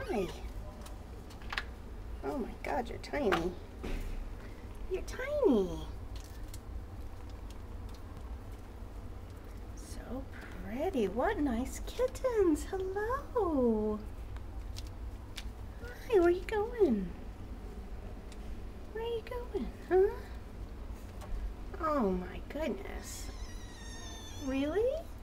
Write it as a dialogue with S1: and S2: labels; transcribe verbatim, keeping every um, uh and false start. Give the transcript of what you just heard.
S1: Hi. Oh my God, you're tiny. You're tiny. So pretty. What nice kittens. Hello. Hi, where you going? Where are you going, huh? Oh my goodness. Really?